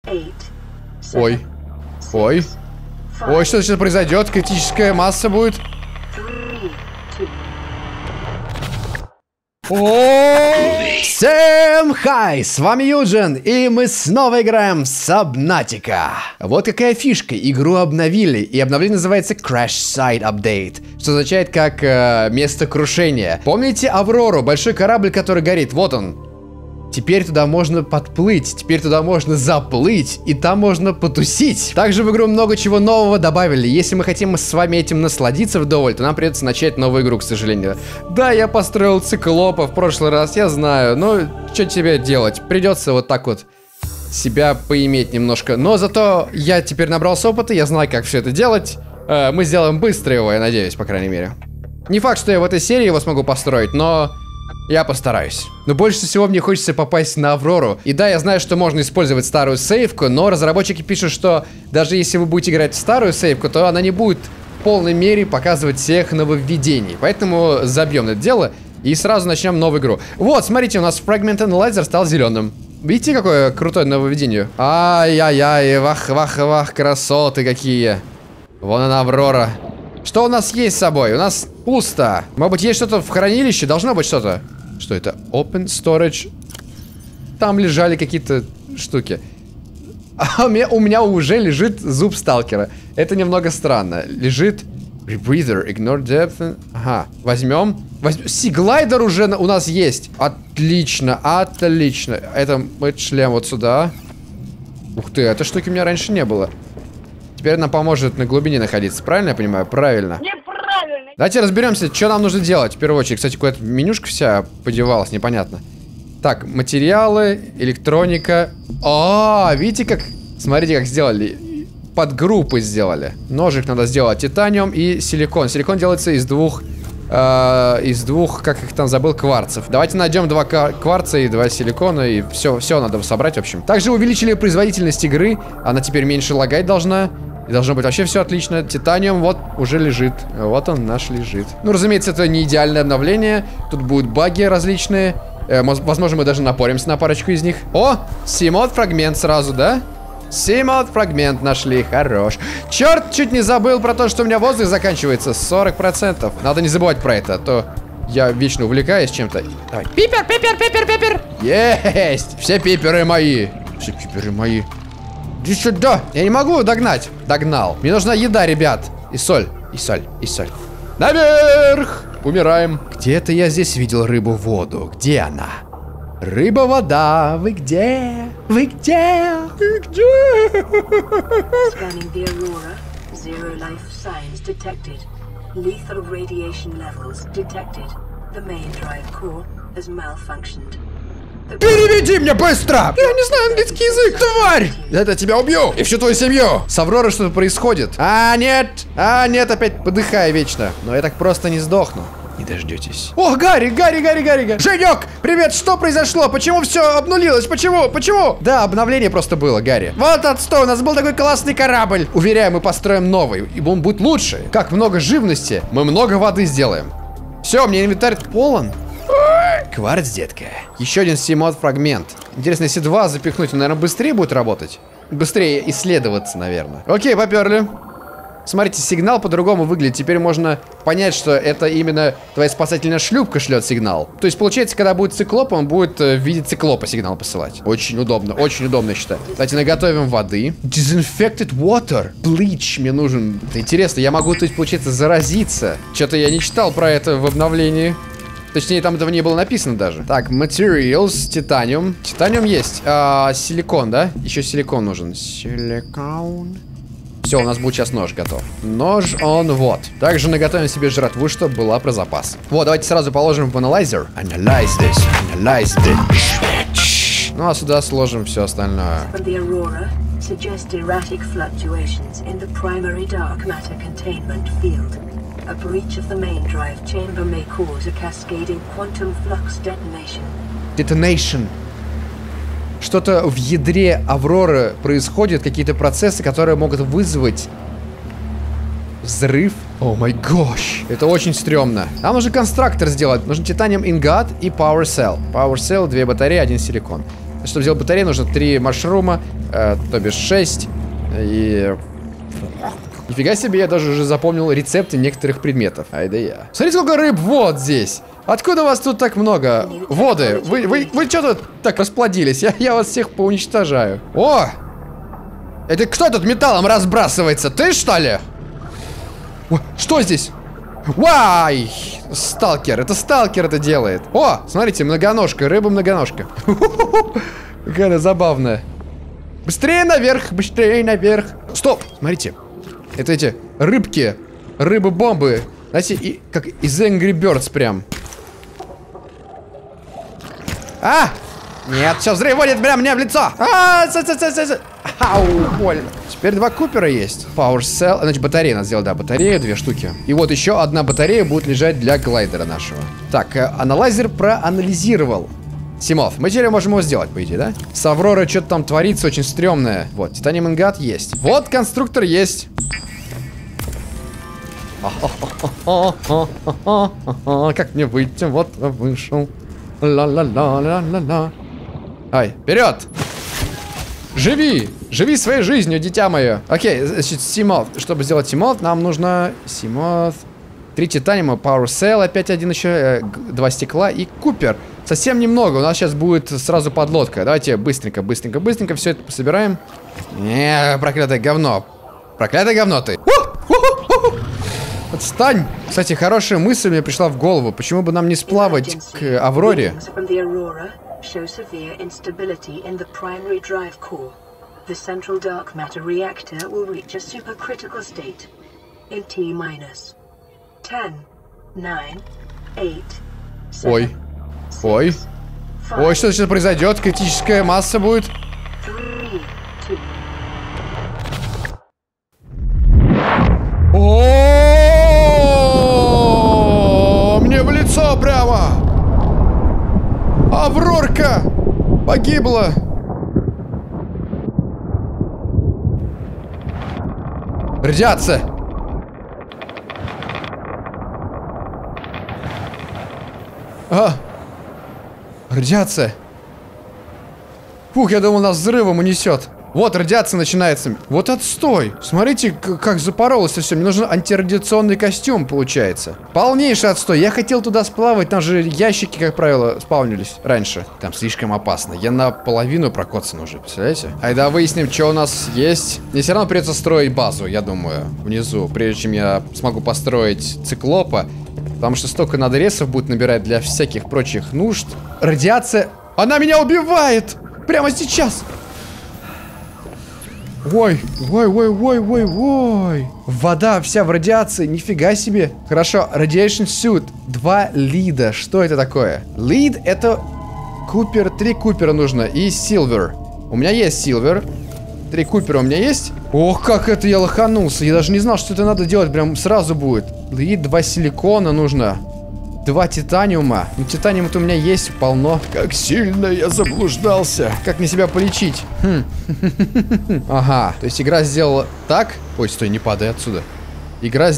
Ой. Ой. Ой, что сейчас произойдет? Критическая масса будет. Всем хай! С вами Юджин, и мы снова играем в Subnautica. Вот какая фишка. Игру обновили, и обновление называется Crash Site Update, что означает как место крушения. Помните Аврору, большой корабль, который горит? Вот он. Теперь туда можно подплыть, теперь туда можно заплыть, и там можно потусить. Также в игру много чего нового добавили. Если мы хотим с вами этим насладиться вдоволь, то нам придется начать новую игру, к сожалению. Да, я построил циклопа в прошлый раз, я знаю, но что тебе делать? Придется вот так вот себя поиметь немножко. Но зато я теперь набрался опыта, я знаю, как все это делать. Мы сделаем быстро его, я надеюсь, по крайней мере. Не факт, что я в этой серии его смогу построить, но... я постараюсь. Но больше всего мне хочется попасть на Аврору. И да, я знаю, что можно использовать старую сейвку, но разработчики пишут, что даже если вы будете играть в старую сейвку, то она не будет в полной мере показывать всех нововведений. Поэтому забьем это дело и сразу начнем новую игру. Вот, смотрите, у нас Fragment Analyzer стал зеленым. Видите, какое крутое нововведение? Ай-яй-яй, вах-вах-вах, красоты какие. Вон она, Аврора. Что у нас есть с собой? У нас пусто. Может быть, есть что-то в хранилище? Должно быть что-то. Что это? Open Storage. Там лежали какие-то штуки. А у меня уже лежит зуб сталкера. Это немного странно. Лежит Rebreather, Ignore Depth. Ага, возьмем. Сиглайдер уже у нас есть. Отлично, отлично. Это шлем вот сюда. Ух ты, этой штуки у меня раньше не было. Теперь она поможет на глубине находиться. Правильно я понимаю? Правильно. Неправильно. Давайте разберемся, что нам нужно делать. В первую очередь, кстати, куда-то менюшка вся подевалась, непонятно. Так, материалы, электроника. Видите, как... смотрите, как сделали. Подгруппы сделали. Ножик надо сделать титаниум и силикон. Силикон делается из двух, как их там забыл, кварцев. Давайте найдем 2 кварца и 2 силикона, и все надо собрать, в общем. Также увеличили производительность игры. Она теперь меньше лагать должна. И должно быть вообще все отлично. Титаниум вот уже лежит. Вот он наш лежит. Ну, разумеется, это не идеальное обновление. Тут будут баги различные. Возможно, мы даже напоримся на парочку из них. О, Seamod фрагмент сразу, да? Seamod фрагмент нашли, хорош. Черт, чуть не забыл про то, что у меня воздух заканчивается. 40%. Надо не забывать про это, а то я вечно увлекаюсь чем-то. Давай. Пипер, пипер, пипер, пипер. Есть! Все пиперы мои. Все пиперы мои. Иди сюда. Я не могу догнать. Догнал. Мне нужна еда, ребят. И соль, и соль, и соль. Наверх! Умираем. Где-то я здесь видел рыбу-воду. Где она? Рыба-вода, вы где? Вы где? Вы где? Scanning the Aurora. Zero life signs detected. Lethal radiation levels detected. The main drive core has malfunctioned. Переведи мне быстро! Я не знаю английский язык, тварь! Это тебя убью! И всю твою семью! С Авророй что-то происходит. Нет, опять подыхаю вечно. Но я так просто не сдохну. Не дождетесь. О, Гарри! Женек! Привет, что произошло? Почему все обнулилось? Почему? Да, обновление просто было, Гарри. Вот отстой, у нас был такой классный корабль. Уверяю, мы построим новый, и он будет лучше. Как много живности, мы много воды сделаем. Все, мне инвентарь полон. Кварц, детка. Еще один Seamod фрагмент. Интересно, если 2 запихнуть, он, наверное, быстрее будет работать. Быстрее исследоваться, наверное. Окей, поперли. Смотрите, сигнал по-другому выглядит. Теперь можно понять, что это именно твоя спасательная шлюпка шлет сигнал. То есть, получается, когда будет циклоп, он будет в виде циклопа сигнал посылать. Очень удобно, я считаю. Давайте наготовим воды. Disinfected water. Bleach мне нужен. Это интересно, я могу тут, получается, заразиться. Что-то я не читал про это в обновлении. Точнее, там этого не было написано даже. Так, materials, титаниум. Титаниум есть. Силикон, да? Еще силикон нужен. Силикон. Все, у нас будет сейчас нож готов. Нож он вот. Также наготовим себе жратву, чтобы была про запас. Вот, давайте сразу положим в анализер. Analyze this. Ну, а сюда сложим все остальное. A breach of the main drive chamber may cause a cascading quantum flux detonation. Detonation. Что-то в ядре Авроры происходит, какие-то процессы, которые могут вызвать взрыв. О май гош. Это очень стрёмно. Нам нужно конструктор сделать. Нужен титаниум ингат и power cell. Power cell, 2 батареи, 1 силикон. Чтобы сделать батарею, нужно 3 машрума, то бишь 6. И... Нифига себе, я даже уже запомнил рецепты некоторых предметов. Ай да я. Смотрите, сколько рыб вот здесь. Откуда у вас тут так много воды? Вы что тут так расплодились? Я вас всех поуничтожаю. О! Это кто тут металлом разбрасывается? Ты, что ли? О, что здесь? Вай! Сталкер. Это сталкер это делает. О, смотрите, многоножка. Рыба-многоножка. Какая она забавная. Быстрее наверх, быстрее наверх. Стоп, смотрите. Это эти рыбки. Рыбы-бомбы. Знаете, и, как из Angry Birds прям. А! Нет, все взрывает прям мне в лицо. Ау, больно. Теперь 2 Купера есть. Power Cell, значит батарея надо сделать, да, батарея 2 штуки. И вот еще 1 батарея будет лежать для глайдера нашего. Так, аналайзер проанализировал. Симов, мы теперь можем его сделать, по идее, да? С Авророй что-то там творится очень стрёмное. Вот, Титаниум Ингат есть. Вот конструктор есть. Как мне выйти? Вот вышел. Ла-ла-ла-ла-ла-ла. Ай, вперед! Живи! Живи своей жизнью, дитя мое. Окей, значит, Симов. Чтобы сделать Симов, нам нужно Симов. 3 титаниума, Power Cell, опять 1 еще, 2 стекла и Купер. Совсем немного, у нас сейчас будет сразу подлодка. Давайте быстренько, быстренько, быстренько все это пособираем. Проклятое говно. Проклятое говно ты. Отстань! Кстати, хорошая мысль мне пришла в голову. Почему бы нам не сплавать к Авроре? Ой. Ой. Ой, что сейчас произойдет? Критическая масса будет. О, мне в лицо прямо. Аврорка погибла. Радиация. Радиация. Фух, я думал, нас взрывом унесет. Вот, радиация начинается. Вот отстой. Смотрите, как запоролось все. Мне нужен антирадиационный костюм, получается. Полнейший отстой. Я хотел туда сплавать. Там же ящики, как правило, спавнились раньше. Там слишком опасно. Я наполовину прокоцан уже, представляете? Айда выясним, что у нас есть. Мне все равно придется строить базу, я думаю, внизу. Прежде чем я смогу построить циклопа. Потому что столько надрезов будет набирать для всяких прочих нужд. Радиация... Она меня убивает! Прямо сейчас! Ой, ой, ой, ой, ой, ой. Вода вся в радиации, нифига себе. Хорошо, Radiation Suit. 2 лида. Что это такое? Лид это Купер, 3 Купера нужно. И Silver. У меня есть Silver. 3 Купера у меня есть. Ох, как это я лоханулся. Я даже не знал, что это надо делать. Прям сразу будет. Лид, 2 силикона нужно. 2 титаниума. Ну, титаниума-то у меня есть полно. Как сильно я заблуждался. Как мне себя полечить? Ага. То есть игра сделала так. Ой, стой, не падай отсюда. Игра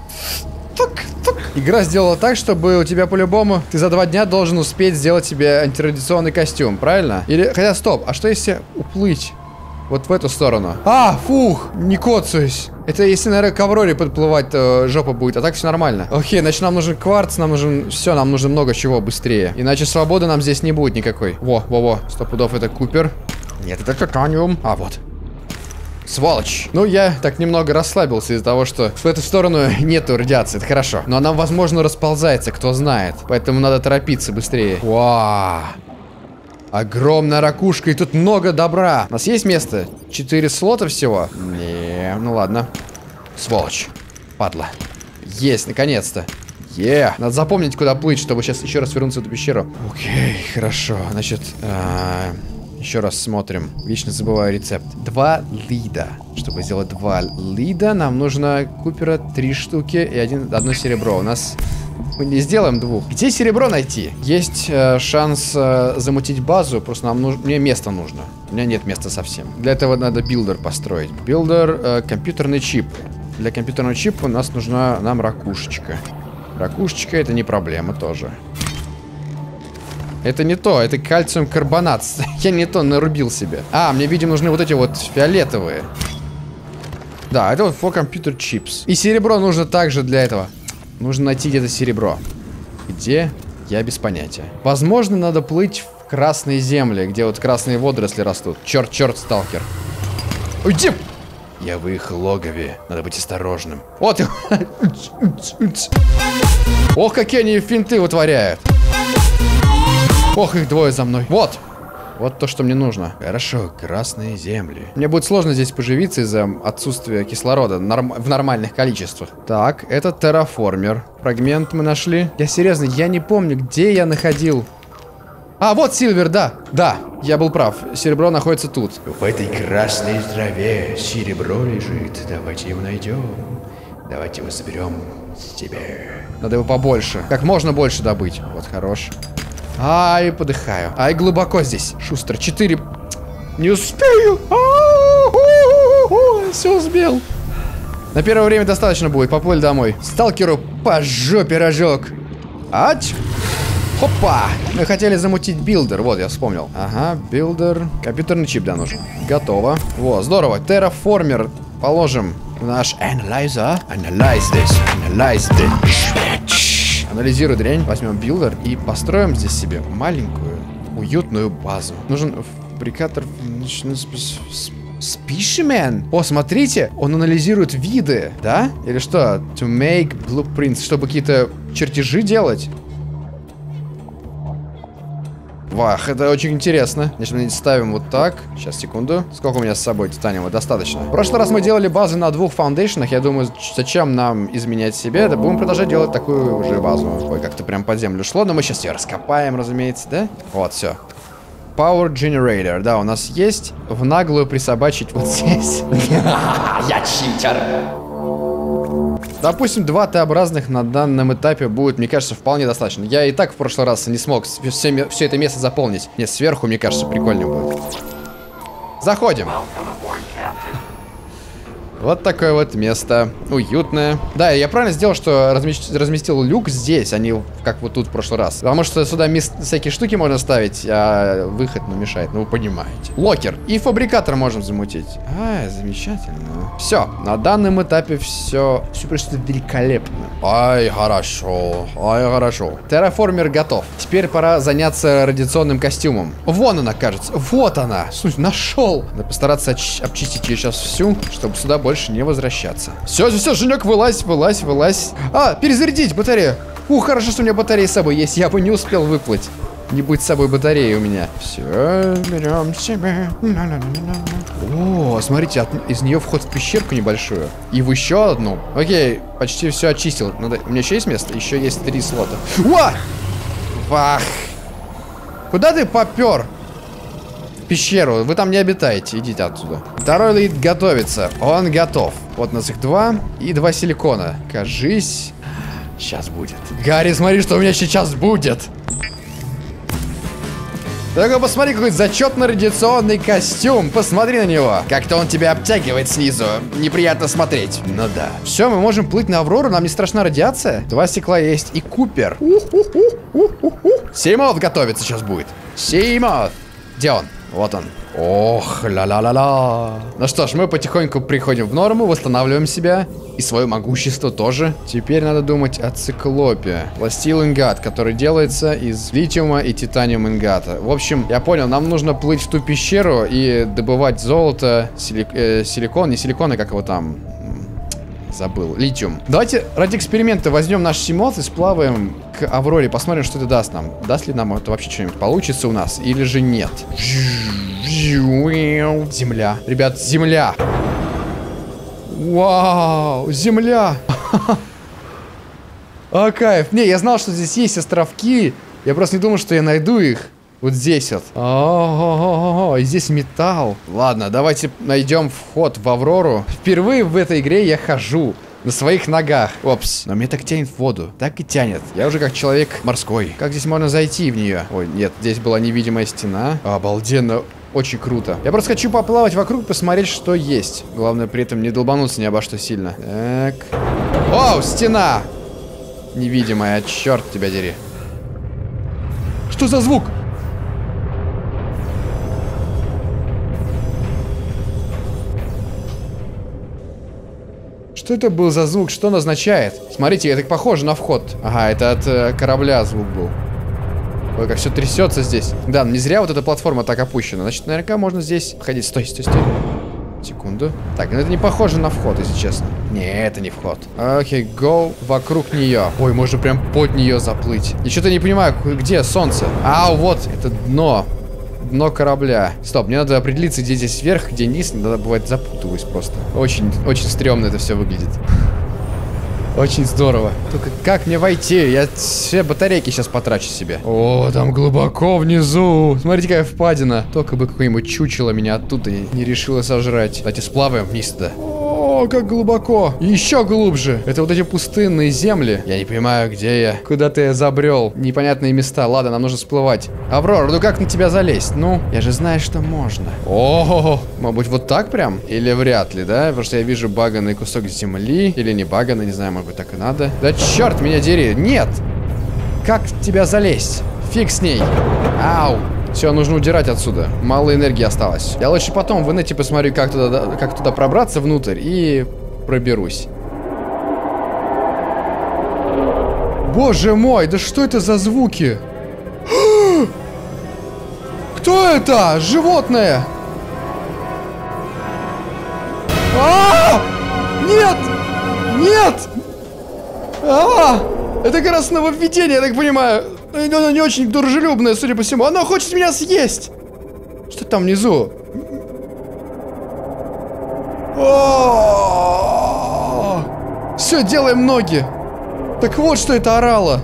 сделала так, чтобы у тебя по-любому ты за 2 дня должен успеть сделать себе антирадиационный костюм, правильно? Или, хотя, стоп, а что если уплыть вот в эту сторону? А, фух, не коцаюсь. Это если, наверное, к Авроре подплывать, то жопа будет, а так все нормально. Окей, значит, нам нужен кварц, нам нужен... Все, нам нужно много чего быстрее. Иначе свободы нам здесь не будет никакой. Во, 100 пудов это Купер. Нет, это титаниум. А, вот. Сволочь. Ну, я так немного расслабился из-за того, что в эту сторону нету радиации. Это хорошо. Но она, возможно, расползается, кто знает. Поэтому надо торопиться быстрее. Вау. Огромная ракушка, и тут много добра. У нас есть место? 4 слота всего? Не, ну ладно. Сволочь. Падла. Есть, наконец-то. Надо запомнить, куда плыть, чтобы сейчас еще раз вернуться в эту пещеру. Окей, хорошо. Значит, еще раз смотрим. Вечно забываю рецепт. 2 лида. Чтобы сделать 2 лида, нам нужно Купера 3 штуки и 1 серебро. У нас... Мы не сделаем 2. Где серебро найти? Есть шанс замутить базу, просто мне место нужно. У меня нет места совсем. Для этого надо билдер построить. Билдер, компьютерный чип. Для компьютерного чипа у нас нужна нам ракушечка. Ракушечка это не проблема тоже. Это не то, это кальциум карбонат. Я не то нарубил себе. А, мне, видимо, нужны вот эти вот фиолетовые. Да, это вот for computer chips. И серебро нужно также для этого. Нужно найти где-то серебро. Где? Я без понятия. Возможно, надо плыть в красные земли, где вот красные водоросли растут. Черт, сталкер. Уйди! Я в их логове. Надо быть осторожным. Вот. Ох, какие они финты вытворяют. Ох, их двое за мной. Вот. Вот то, что мне нужно. Хорошо, красные земли. Мне будет сложно здесь поживиться из-за отсутствия кислорода в нормальных количествах. Так, это терраформер. Фрагмент мы нашли. Я серьезно, я не помню, где я находил. А, вот Сильвер, да. Да, я был прав. Серебро находится тут. В этой красной траве серебро лежит. Давайте его найдем. Давайте его соберем себе. Надо его побольше. Как можно больше добыть. Вот, хорош. Ай, подыхаю. Ай, глубоко здесь. Шустро. 4. Не успею. Все успел. На первое время достаточно будет. Поплыли домой. Сталкеру по жопе рожок. Ать. Хопа! Мы хотели замутить билдер. Вот, я вспомнил. Ага, билдер. Компьютерный чип, да, нужен. Готово. Вот, здорово. Терраформер положим в наш анализер. Analyze this. Анализируй дрянь. Возьмем билдер и построим здесь себе маленькую, уютную базу. Нужен фабрикатор... Спишимен? О, смотрите, он анализирует виды, да? Или что? To make blueprints, чтобы какие-то чертежи делать. Вах, это очень интересно. Значит, мы ставим вот так. Сейчас, секунду. Сколько у меня с собой титаниума? Достаточно. В прошлый раз мы делали базы на 2 фаундейшенах. Я думаю, зачем нам изменять себе? Да будем продолжать делать такую же базу. Ой, как-то прям под землю шло. Но мы сейчас ее раскопаем, разумеется, да? Вот, все. Power Generator. Да, у нас есть. В наглую присобачить вот здесь. Я читер. Допустим, 2 Т-образных на данном этапе будет, мне кажется, вполне достаточно. Я и так в прошлый раз не смог все это место заполнить. Нет, сверху, мне кажется, прикольнее будет. Заходим. Вот такое вот место. Уютное. Да, я правильно сделал, что разместил люк здесь, а не как вот тут в прошлый раз. Потому что сюда всякие штуки можно ставить, а выход мешает. Ну, вы понимаете. Локер. И фабрикатор можем замутить. А, замечательно. Все. На данном этапе все просто великолепно. Ай, хорошо. Ай, хорошо. Терраформер готов. Теперь пора заняться радиационным костюмом. Вон она, кажется. Вот она. Слушай, нашел. Надо постараться обчистить ее сейчас всю, чтобы сюда больше не возвращаться. Все, Женек, вылазь. А, перезарядить батарею. Хорошо, что у меня батарея с собой есть. Я бы не успел выплыть. Не будет с собой батареи у меня. Все, берем себе. О, смотрите, из нее вход в пещерку небольшую. И в еще одну. Окей, почти все очистил. У меня еще есть место? Еще есть 3 слота. Вах. Куда ты попер? Пещеру. Вы там не обитаете. Идите отсюда. Второй лид готовится. Он готов. Вот у нас их 2 и 2 силикона. Кажись. Сейчас будет. Гарри, смотри, что у меня сейчас будет. Только посмотри, какой зачетный радиационный костюм. Посмотри на него. Как-то он тебя обтягивает снизу. Неприятно смотреть. Ну да. Все, мы можем плыть на Аврору. Нам не страшна радиация. 2 стекла есть. И Купер. Сеймот готовится сейчас будет. Сеймот. Где он? Вот он. Ох, ла-ла-ла-ла. Ну что ж, мы потихоньку приходим в норму, восстанавливаем себя. И свое могущество тоже. Теперь надо думать о циклопе. Пластил ингат, который делается из литиума и титаниум ингата. В общем, я понял, нам нужно плыть в ту пещеру и добывать золото, силикон, не силикон, а как его там... Забыл. Литиум. Давайте ради эксперимента возьмем наш Сеймот и сплаваем к Авроре. Посмотрим, что это даст нам. Даст ли нам это вообще что-нибудь? Получится у нас или же нет? Земля. Ребят, земля. Вау, земля. А, кайф. Не, я знал, что здесь есть островки. Я просто не думал, что я найду их. Вот здесь вот. О-о-о-о-о, и здесь металл. Ладно, давайте найдем вход в Аврору. Впервые в этой игре я хожу на своих ногах. Опс. Но меня так тянет в воду. Так и тянет. Я уже как человек морской. Как здесь можно зайти в нее? Ой, нет, здесь была невидимая стена. Обалденно. Очень круто. Я просто хочу поплавать вокруг, посмотреть, что есть. Главное, при этом не долбануться ни обо что сильно. Так. Оу, стена! Невидимая, черт тебя дери. Что за звук? Что это был за звук? Что он означает? Смотрите, это похоже на вход. Ага, это от корабля звук был. Ой, как все трясется здесь. Да, не зря вот эта платформа так опущена. Значит, наверняка можно здесь ходить. Стой, стой, стой. Секунду. Так, ну это не похоже на вход, если честно. Не, это не вход. Окей, go вокруг нее. Ой, можно прям под нее заплыть. Я что-то не понимаю, где солнце? А, вот, это дно. Дно корабля. Стоп, мне надо определиться, где здесь вверх, где низ. Иногда бывает запутываюсь просто. Очень, очень стрёмно это все выглядит. Очень здорово. Только как мне войти? Я все батарейки сейчас потрачу себе. О, там глубоко внизу. Смотрите, какая впадина. Только бы какое-нибудь чучело меня оттуда не решило сожрать. Давайте сплаваем вниз туда. О, как глубоко. Еще глубже. Это вот эти пустынные земли. Я не понимаю, где я. Куда-то я забрел. Непонятные места. Ладно, нам нужно всплывать. Аврора, ну как на тебя залезть? Ну, я же знаю, что можно. О, может быть, вот так прям? Или вряд ли, да? Потому что я вижу баганный кусок земли. Или не баганный, не знаю, может быть, так и надо. Да черт меня дери. Нет! Как тебя залезть? Фиг с ней. Ау. Все, нужно удирать отсюда. Мало энергии осталось. Я лучше потом в инете посмотрю, как туда пробраться внутрь и проберусь. Боже мой, да что это за звуки? Кто это? Животное! Нет! Нет! Это как раз нововведение, я так понимаю. Оно не очень дружелюбное, судя по всему. Оно хочет меня съесть! Что там внизу? Все, делаем ноги. Так вот, что это орало.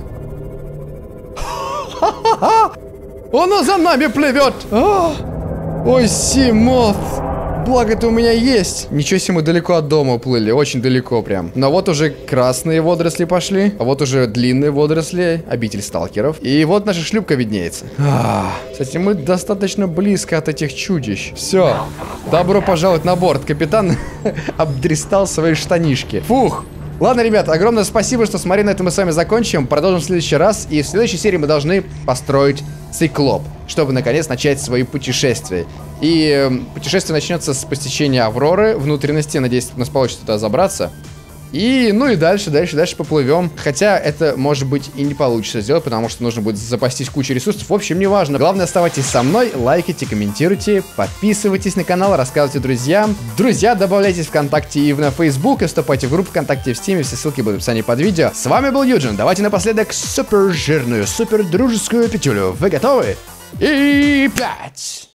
Оно за нами плывет. Ой, Симот. Благо это у меня есть. Ничего себе, мы далеко от дома уплыли. Очень далеко прям. Но вот уже красные водоросли пошли. А вот уже длинные водоросли. Обитель сталкеров. И вот наша шлюпка виднеется. Кстати, мы достаточно близко от этих чудищ. Все. Добро пожаловать на борт. Капитан обдристал свои штанишки. Фух. Ладно, ребята, огромное спасибо, что смотрели. На этом мы с вами закончим. Продолжим в следующий раз. И в следующей серии мы должны построить циклоп, чтобы наконец начать свои путешествия. И путешествие начнется с посещения Авроры, внутренности. Надеюсь, у нас получится туда забраться. И, ну и дальше поплывем. Хотя это, может быть, и не получится сделать, потому что нужно будет запастись кучей ресурсов. В общем, неважно. Главное, оставайтесь со мной, лайкайте, комментируйте, подписывайтесь на канал, рассказывайте друзьям. Друзья, добавляйтесь в ВКонтакте и на Facebook, и вступайте в группу ВКонтакте и в Стиме. Все ссылки будут в описании под видео. С вами был Юджин. Давайте напоследок супер жирную, супер дружескую петюлю. Вы готовы? И 5!